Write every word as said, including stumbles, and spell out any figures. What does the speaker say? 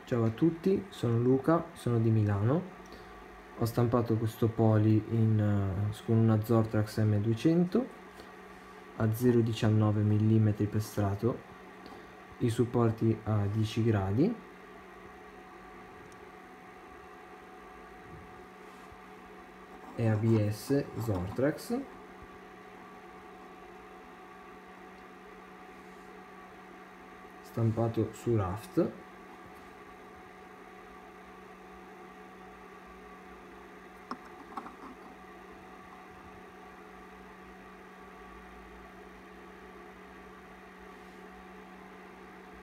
Ciao a tutti, sono Luca, sono di Milano. Ho stampato questo poly in, uh, con una Zortrax M duecento a zero virgola diciannove millimetri per strato, i supporti a dieci gradi, e A B S Zortrax, stampato su raft.